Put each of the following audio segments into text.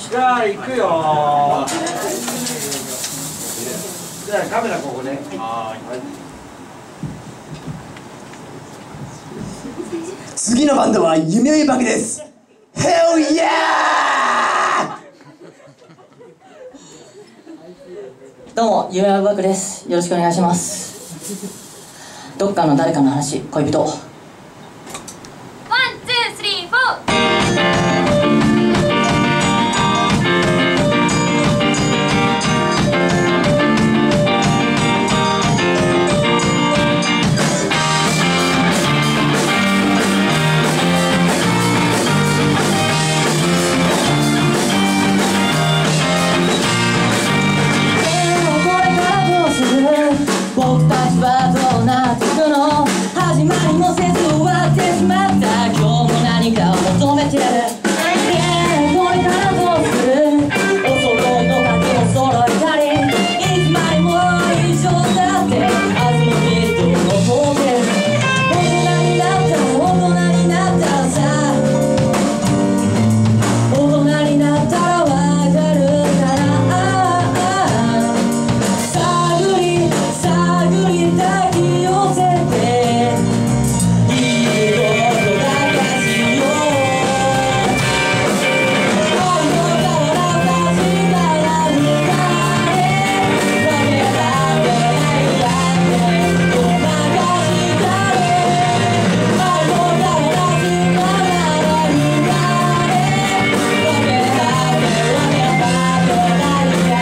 じゃあ行くよー。じゃあカメラここね。はい。 次のバンドは夢追いバクです。Hell yeah! どうも、夢追いバクです。よろしくお願いします。どっかの誰かの話、恋人。 1、2、3、4。 僕たちはどうなっていくの？始まりもせず終わってしまった。今日も何かを求めてる。これからどうする？お揃いの鍵を揃えたり、いつまでも一緒だって明日のビートを残ってる。大人になった大人になったさ、大人になったらわかるから。抱き寄せていいことだけしよう。愛のから確から二人分けられないやってごまかしたり、愛のから確から二人分けられないや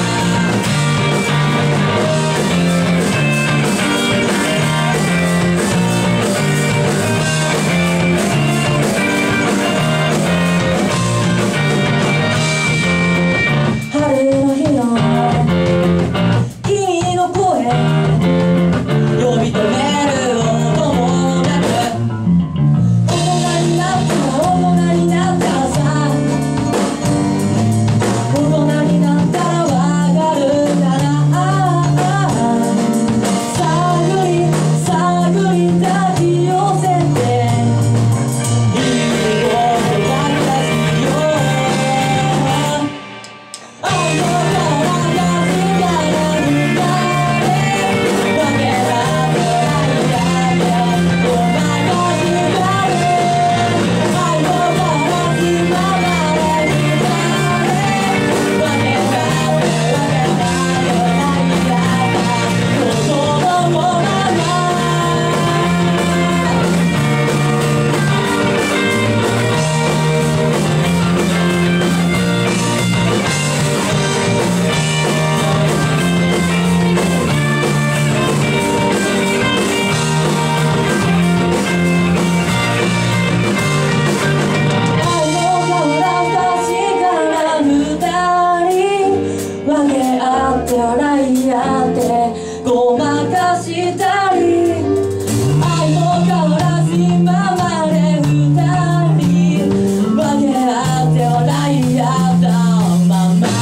ごまかしたり、愛の変わらしままで二人分け合って笑い合ったまま。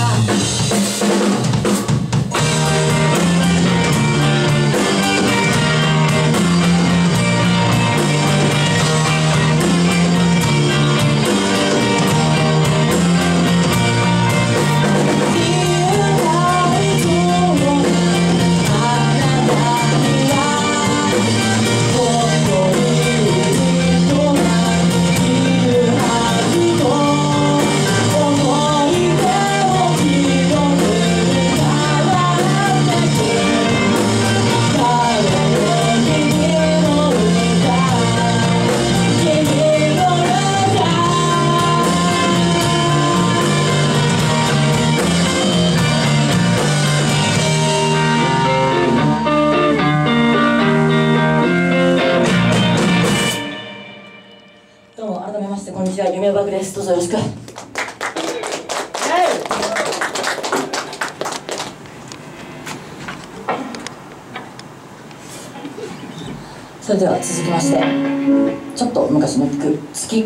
どうも改めましてこんにちは、夢追いバクです。どうぞよろしく。それでは続きまして、ちょっと昔の曲「月」。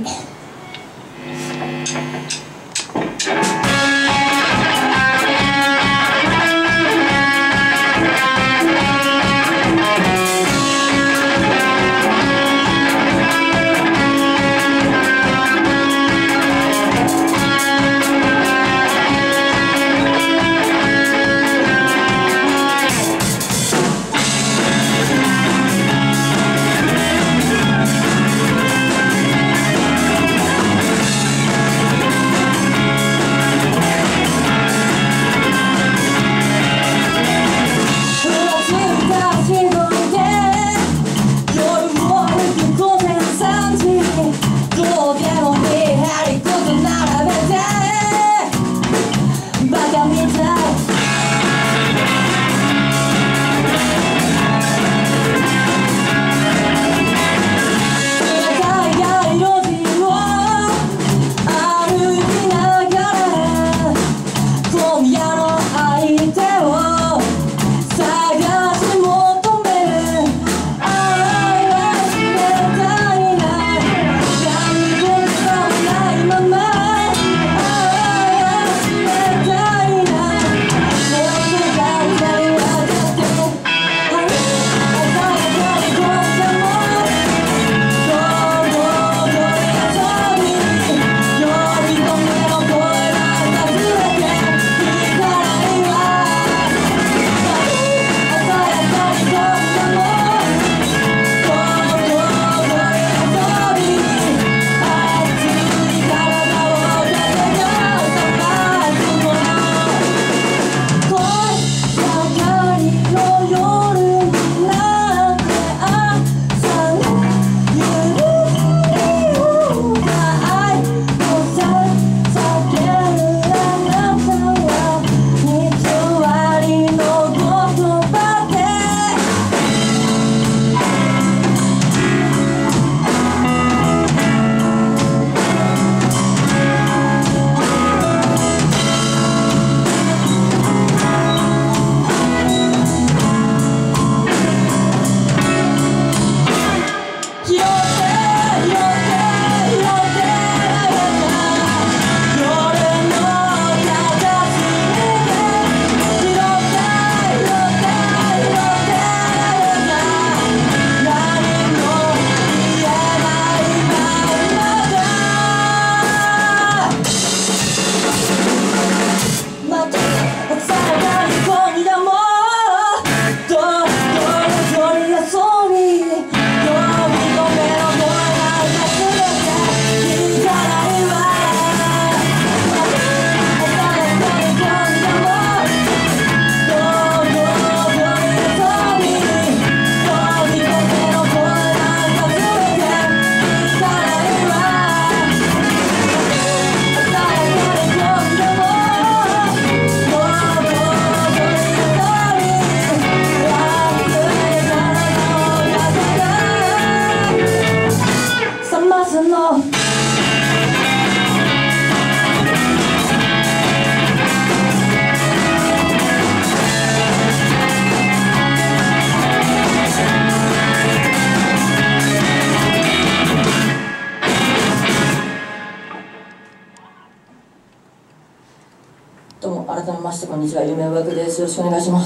にちは、夢バクです。よろしくお願いします。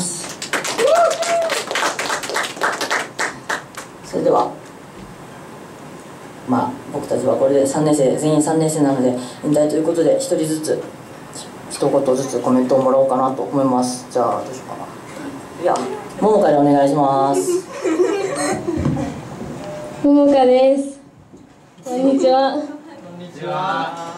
それでは、僕たちはこれで3年生、全員3年生なので引退ということで、1人ずつ一言ずつコメントをもらおうかなと思います。じゃあどうしようかな。いや、ももかでお願いします。 ももかです。こんにちは。 こんにちは。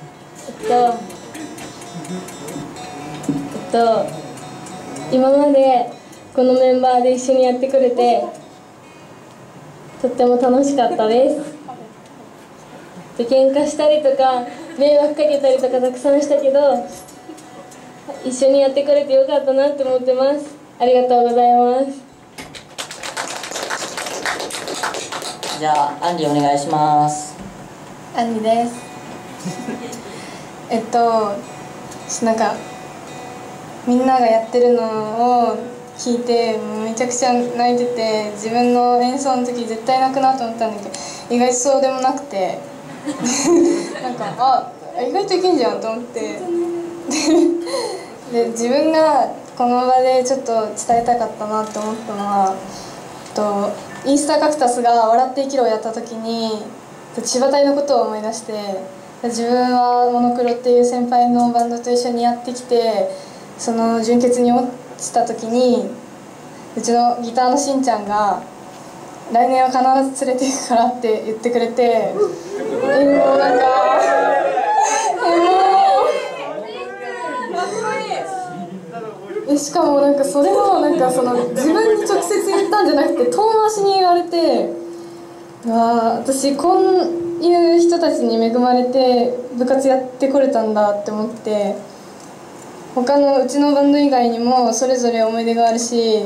今までこのメンバーで一緒にやってくれてとっても楽しかったです。喧嘩したりとか迷惑かけたりとかたくさんしたけど、一緒にやってくれてよかったなって思ってます。ありがとうございます。 じゃあアンリお願いします。 アンリです。なんかみんながやってるのを聞いてめちゃくちゃ泣いてて、自分の演奏の時絶対泣くなと思ったんだけど、意外とそうでもなくてなんか意外といけんじゃんと思ってで自分がこの場でちょっと伝えたかったなって思ったのは、インスタカクタスが「笑って生きろ」をやった時に千葉隊のことを思い出して、自分はモノクロっていう先輩のバンドと一緒にやってきて、その準決に落ちた時にうちのギターのしんちゃんが「来年は必ず連れて行くから」って言ってくれて、もうなんかしかもなんかそれをなんかその自分に直接言ったんじゃなくて遠回しに言われて、私こういう人たちに恵まれて部活やってこれたんだって思って、他のうちのバンド以外にもそれぞれ思い出があるし、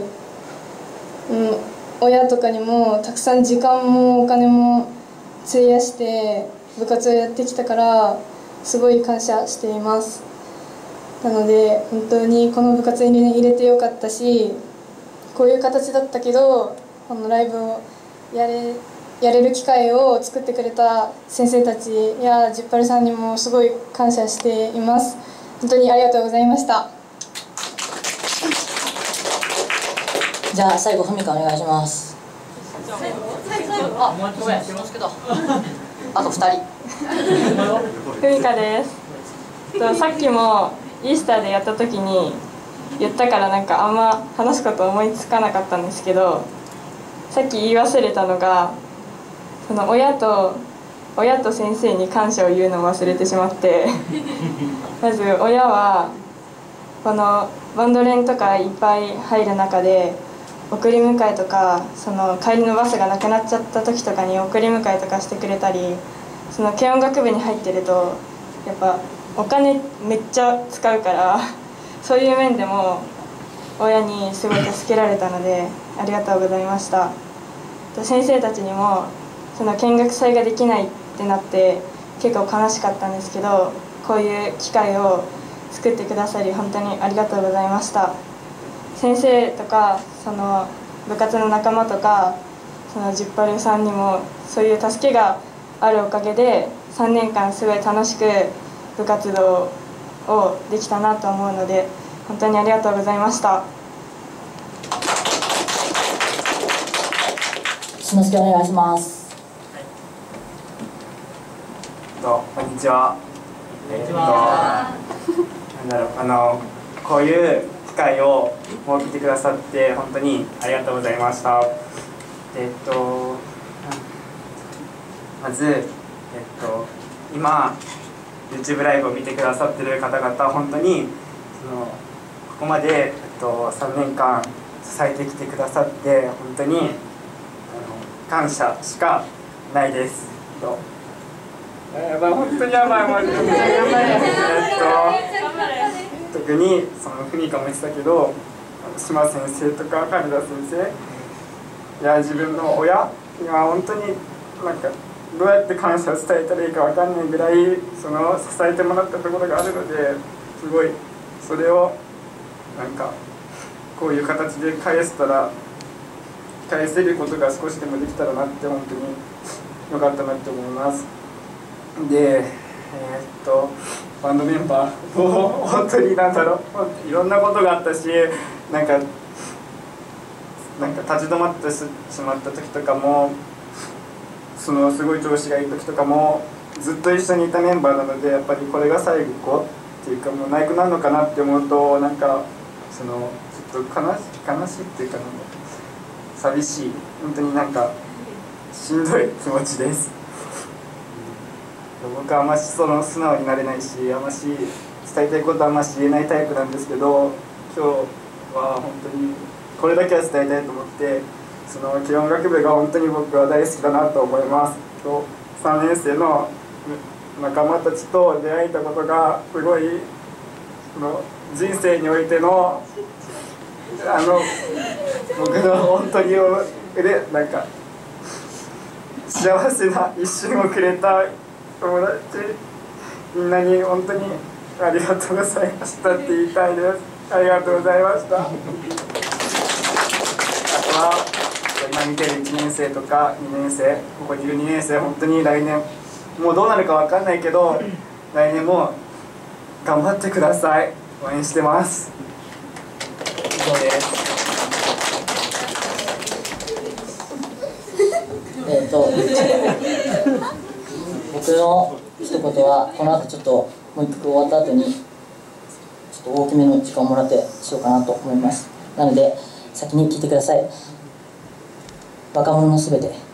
親とかにもたくさん時間もお金も費やして部活をやってきたからすごい感謝しています。なので本当にこの部活に入れてよかったし、こういう形だったけどこのライブをやれる機会を作ってくれた先生たちやジッパルさんにもすごい感謝しています。本当にありがとうございました。 じゃあ最後ふみかお願いします。ごめん、よろしくだ。あと2人。 ふみかです。さっきもイースターでやった時に言ったからなんかあんま話すこと思いつかなかったんですけど、さっき言い忘れたのが、その親と先生に感謝を言うのを忘れてしまってまず親はこのバンド連とかいっぱい入る中で送り迎えとか、その帰りのバスがなくなっちゃった時とかに送り迎えとかしてくれたり、その軽音楽部に入ってるとやっぱお金めっちゃ使うからそういう面でも親にすごい助けられたのでありがとうございました。先生たちにもその見学祭ができないってなって結構悲しかったんですけど、こういう機会を作ってくださり本当にありがとうございました。先生とかその部活の仲間とかそのジッパルさんにもそういう助けがあるおかげで3年間すごい楽しく部活動をできたなと思うので本当にありがとうございました。 しのすけお願いします。 こんにちは。こういう機会を設けてくださって本当にありがとうございました。まず今 YouTube ライブを見てくださってる方々本当にここまで3年間支えてきてくださって本当に感謝しかないです。本当にやばい、マジで特にそのふみかも言ってたけど、島先生とか金田先生や自分の親には本当になんかどうやって感謝を伝えたらいいか分かんないぐらい支えてもらったところがあるので、すごいそれをなんかこういう形で返せることが少しでもできたらなって本当に良かったなって思います。でバンドメンバーもう本当になんだろう、いろんなことがあったし、なんか立ち止まってしまった時とかも、すごい調子がいい時とかもずっと一緒にいたメンバーなので、やっぱりこれが最後っていうか、もうないくなるのかなって思うと、なんかちょっと悲しいっていうか、寂しい、本当になんかしんどい気持ちです。僕はあんまし素直になれないし、あんまし伝えたいことはあんまし言えないタイプなんですけど、今日は本当にこれだけは伝えたいと思って、軽音楽部が本当に僕は大好きだなと思います。3年生の仲間たちと出会えたことがすごい人生においての僕の本当になんか幸せな一瞬をくれた友達みんなに本当にありがとうございましたって言いたいです。ありがとうございました。あとは今見てる1年生とか2年生、ここにいる2年生、本当に来年もうどうなるか分かんないけど、来年も頑張ってください。応援してます。以上です。 僕の一言は、この後ちょっともう一曲終わった後にちょっと大きめの時間をもらってしようかなと思います。なので先に聴いてください。若者のすべて。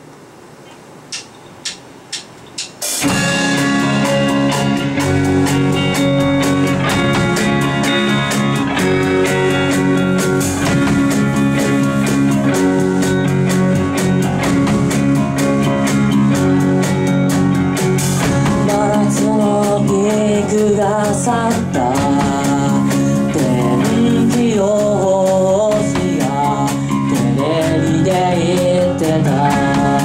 夏のピークが去った天気予報士がテレビで言ってた。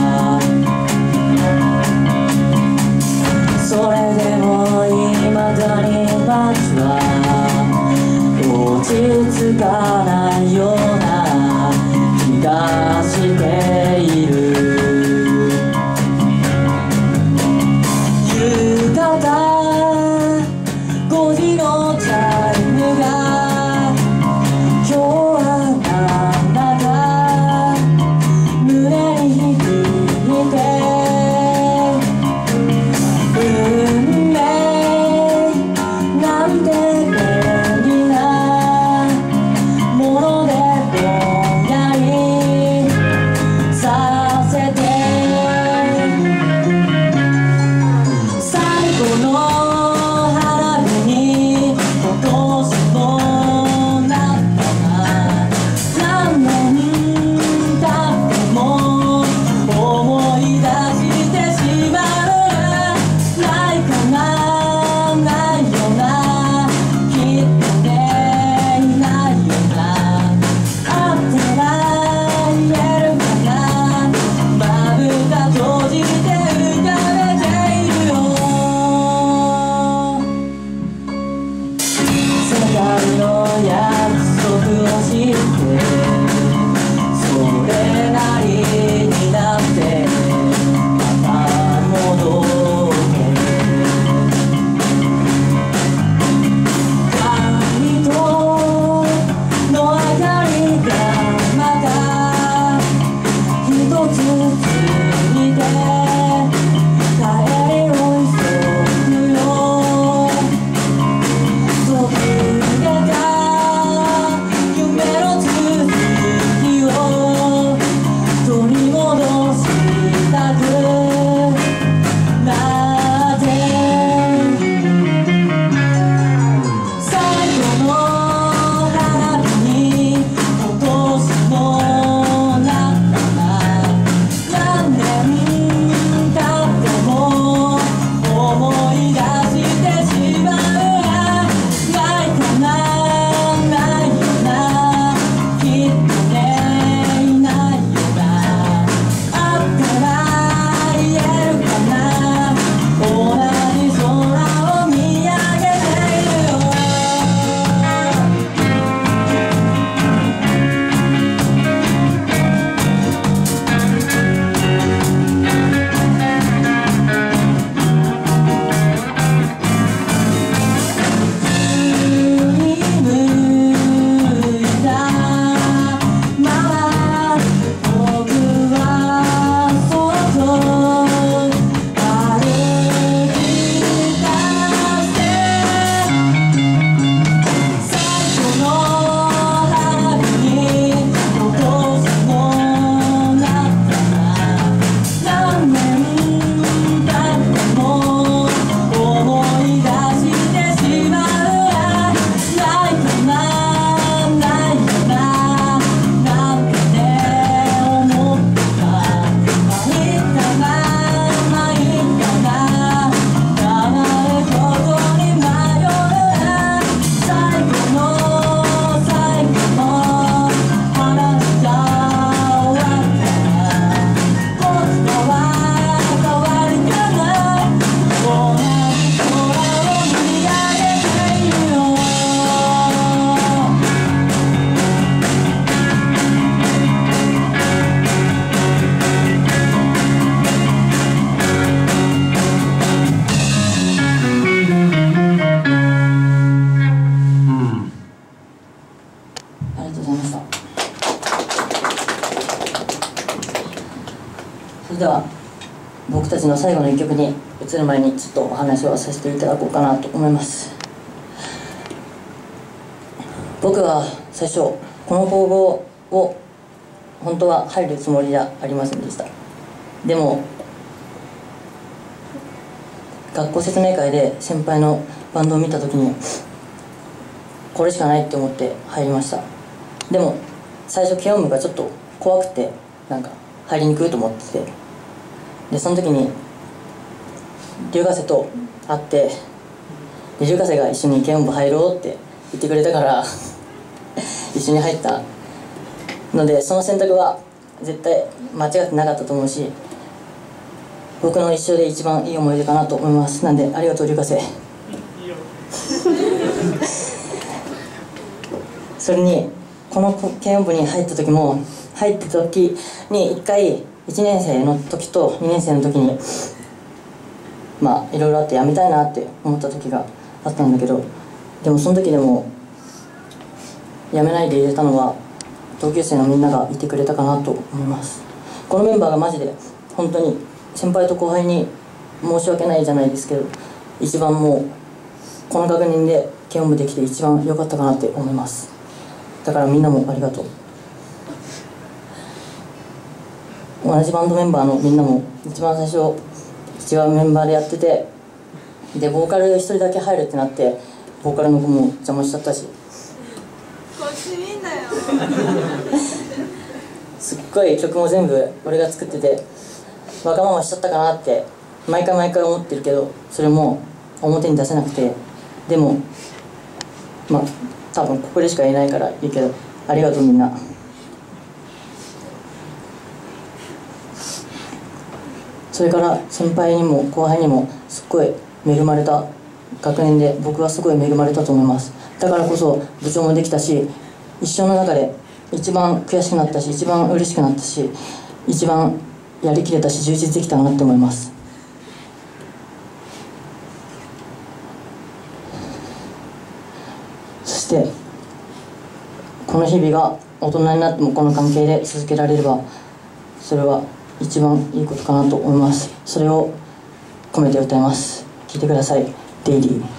れでは僕たちの最後の一曲に移る前にちょっとお話をさせていただこうかなと思います。僕は最初この高校を本当は入るつもりじゃありませんでした。でも学校説明会で先輩のバンドを見た時にこれしかないって思って入りました。でも最初軽音部がちょっと怖くてなんか入りにくいと思ってて、でその時に龍ヶ瀬と会ってで龍ヶ瀬が一緒に軽音部入ろうって言ってくれたから一緒に入ったので、その選択は絶対間違ってなかったと思うし、僕の一生で一番いい思い出かなと思います。なんでありがとう龍ヶ瀬。それにこの軽音部に入った時に一回1年生の時と2年生の時にまあいろいろあってやめたいなって思った時があったんだけど、でもその時でもやめないで入れたのは同級生のみんながいてくれたかなと思います。このメンバーがマジで本当に先輩と後輩に申し訳ないじゃないですけど、一番もうこの学年で軽音部できて一番良かったかなって思います。だからみんなもありがとう。同じバンドメンバーのみんなも一番最初違うメンバーでやってて、でボーカル1人だけ入るってなってボーカルの子も邪魔しちゃったし、 こっち見んなよ。 すっごい曲も全部俺が作っててわがまましちゃったかなって毎回思ってるけど、それも表に出せなくて、でもまあ多分ここでしか言えないからいいけど、ありがとうみんな。それから先輩にも後輩にもすっごい恵まれた学年で、僕はすごい恵まれたと思います。だからこそ部長もできたし、一生の中で一番悔しくなったし、一番嬉しくなったし、一番やりきれたし充実できたなって思います。そしてこの日々が大人になってもこの関係で続けられれば、それは一番いいことかなと思います。それを込めて歌います。聴いてください。デイリー。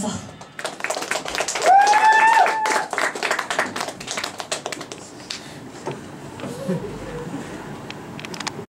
そう。